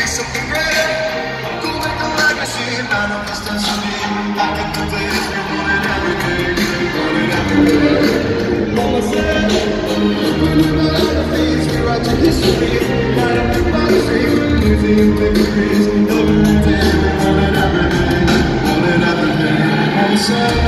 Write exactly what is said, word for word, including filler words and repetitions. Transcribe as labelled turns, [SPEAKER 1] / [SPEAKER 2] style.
[SPEAKER 1] something greater. Go make a legacy, manifest and speak. I can do this, we want it every day. Want it every day. Mama said, we live our legacies, we write to history. Light up the prophecy, museum victories. Every day, we want it every day. Want it every day. Mama said.